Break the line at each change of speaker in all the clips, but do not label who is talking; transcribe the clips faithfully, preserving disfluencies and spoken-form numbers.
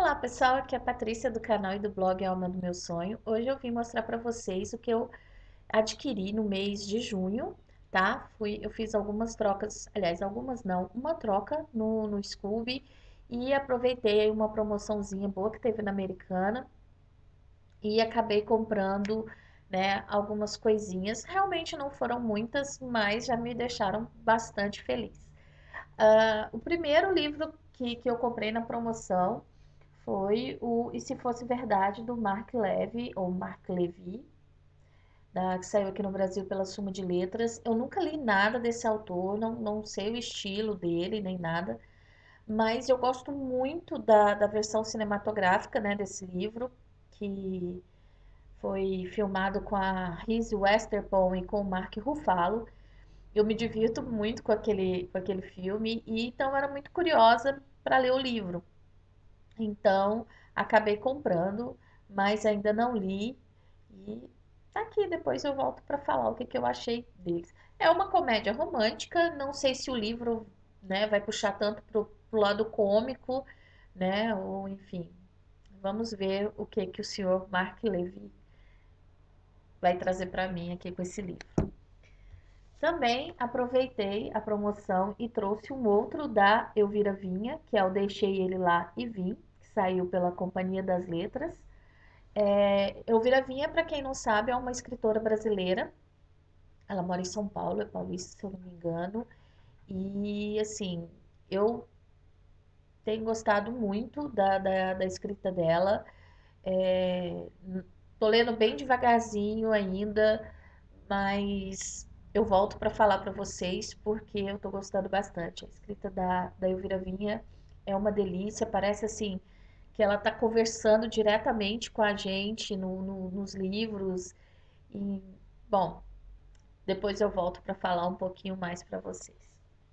Olá pessoal, aqui é a Patrícia do canal e do blog Alma do Meu Sonho. Hoje eu vim mostrar para vocês o que eu adquiri no mês de junho, tá? Fui, eu fiz algumas trocas, aliás, algumas não, uma troca no, no Scooby e aproveitei uma promoçãozinha boa que teve na Americana e acabei comprando, né, algumas coisinhas. Realmente não foram muitas, mas já me deixaram bastante feliz. Ah, o primeiro livro que, que eu comprei na promoção foi o E Se Fosse Verdade, do Mark Levy, ou Mark Levy, da, que saiu aqui no Brasil pela Suma de Letras. Eu nunca li nada desse autor, não, não sei o estilo dele, nem nada, mas eu gosto muito da, da versão cinematográfica, né, desse livro, que foi filmado com a Reese Witherspoon e com o Mark Ruffalo. Eu me divirto muito com aquele, com aquele filme, e então era muito curiosa para ler o livro. Então, acabei comprando, mas ainda não li. E tá aqui, depois eu volto para falar o que, que eu achei deles. É uma comédia romântica, não sei se o livro, né, vai puxar tanto pro, pro lado cômico, né, ou enfim. Vamos ver o que que o senhor Mark Levy vai trazer para mim aqui com esse livro. Também aproveitei a promoção e trouxe um outro da Elvira Vinha, que é o Deixei Ele Lá e Vim, que saiu pela Companhia das Letras. É, Elvira Vinha, para quem não sabe, é uma escritora brasileira. Ela mora em São Paulo, é paulista, se eu não me engano. E, assim, eu tenho gostado muito da, da, da escrita dela. É, tô lendo bem devagarzinho ainda, mas eu volto para falar para vocês porque eu tô gostando bastante. A escrita da, da Elvira Vinha é uma delícia, parece assim que ela está conversando diretamente com a gente no, no, nos livros. E, bom, depois eu volto para falar um pouquinho mais para vocês.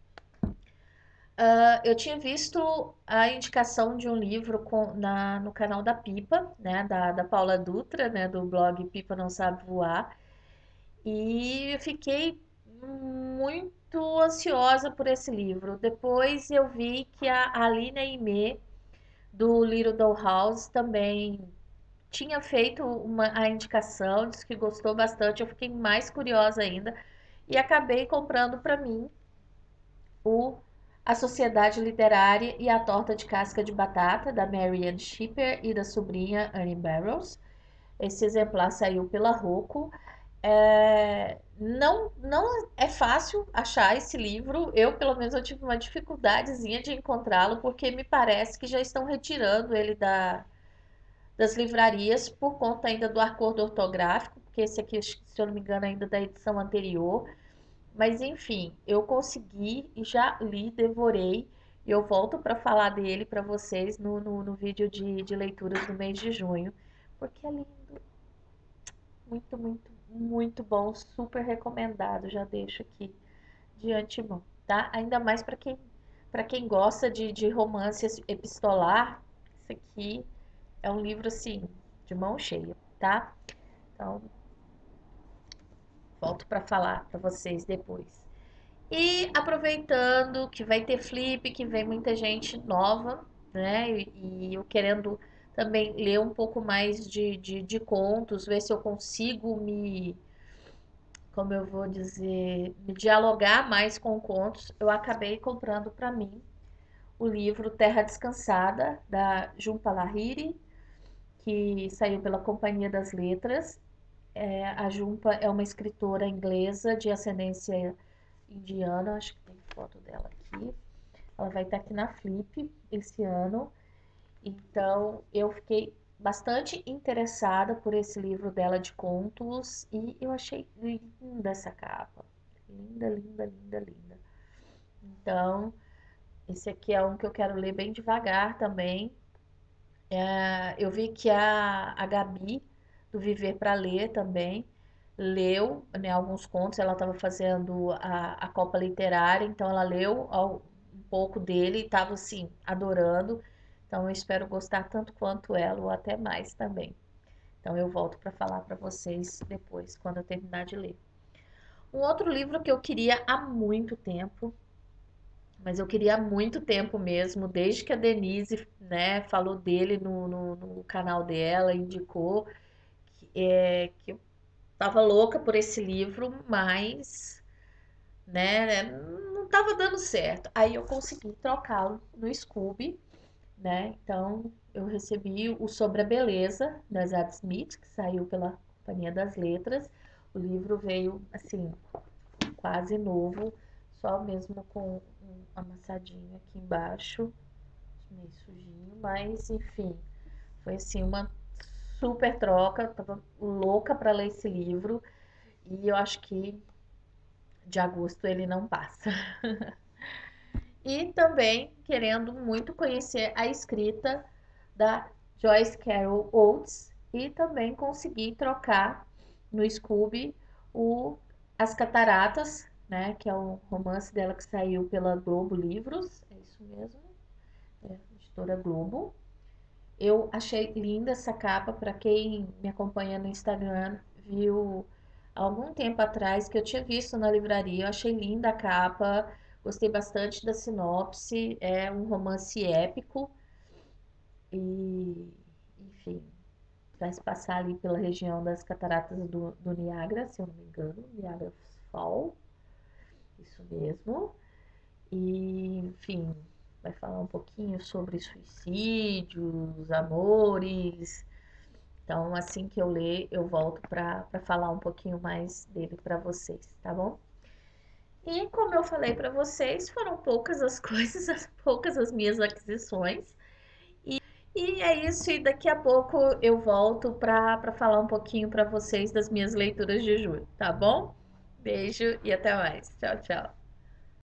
Uh, eu tinha visto a indicação de um livro com, na, no canal da Pipa, né, da, da Paula Dutra, né, do blog Pipa Não Sabe Voar, e eu fiquei muito ansiosa por esse livro. Depois eu vi que a Aline Aimee, do Little Doll House, também tinha feito uma, a indicação, disse que gostou bastante. Eu fiquei mais curiosa ainda e acabei comprando para mim o A Sociedade Literária e a Torta de Casca de Batata, da Marianne Shipper e da sobrinha Annie Barrows. Esse exemplar saiu pela Rocco. É, não, não é fácil achar esse livro. Eu, pelo menos, eu tive uma dificuldadezinha de encontrá-lo, porque me parece que já estão retirando ele da, das livrarias por conta ainda do acordo ortográfico, porque esse aqui, se eu não me engano, ainda é da edição anterior. Mas enfim, eu consegui e já li, devorei. E eu volto para falar dele para vocês no, no, no vídeo de, de leituras do mês de junho, porque é lindo, muito, muito, muito bom, super recomendado. Já deixo aqui de antemão, tá? Ainda mais para quem, para quem gosta de, de romance epistolar, isso aqui é um livro assim, de mão cheia, tá? Então, volto para falar para vocês depois. E aproveitando que vai ter flip, que vem muita gente nova, né? E, e eu querendo também ler um pouco mais de, de, de contos, ver se eu consigo me, como eu vou dizer, me dialogar mais com contos, eu acabei comprando para mim o livro Terra Descansada, da Jhumpa Lahiri, que saiu pela Companhia das Letras. É, a Jhumpa é uma escritora inglesa de ascendência indiana, acho que tem foto dela aqui. Ela vai estar aqui na Flip esse ano. Então, eu fiquei bastante interessada por esse livro dela de contos e eu achei linda essa capa. Linda, linda, linda, linda. Então, esse aqui é um que eu quero ler bem devagar também. É, eu vi que a, a Gabi, do Viver para Ler também, leu, né, alguns contos. Ela estava fazendo a, a Copa Literária, então ela leu ao, um pouco dele e estava assim, adorando. Então eu espero gostar tanto quanto ela, ou até mais também. Então eu volto para falar para vocês depois, quando eu terminar de ler. Um outro livro que eu queria há muito tempo, mas eu queria há muito tempo mesmo, desde que a Denise, né, falou dele no, no, no canal dela, indicou, que, é, que eu tava louca por esse livro, mas, né, não tava dando certo. Aí eu consegui trocá-lo no Scooby, né? Então eu recebi o Sobre a Beleza, da Zadie Smith, que saiu pela Companhia das Letras. O livro veio, assim, quase novo, só mesmo com um amassadinho aqui embaixo, meio sujinho, mas enfim, foi assim uma super troca. Eu tava louca para ler esse livro e eu acho que de agosto ele não passa. E também querendo muito conhecer a escrita da Joyce Carol Oates e também consegui trocar no Scooby o As Cataratas, né, que é um romance dela que saiu pela Globo Livros, é isso mesmo, é, editora Globo. Eu achei linda essa capa, para quem me acompanha no Instagram, viu há algum tempo atrás que eu tinha visto na livraria. Eu achei linda a capa, gostei bastante da sinopse, é um romance épico e, enfim, vai se passar ali pela região das cataratas do, do Niágara, se eu não me engano, Niagara Fall, isso mesmo. E, enfim, vai falar um pouquinho sobre suicídios, amores. Então, assim que eu ler, eu volto para falar um pouquinho mais dele para vocês, tá bom? E como eu falei para vocês, foram poucas as coisas, as poucas as minhas aquisições. E é isso, e daqui a pouco eu volto para falar um pouquinho para vocês das minhas leituras de julho, tá bom? Beijo e até mais. Tchau, tchau.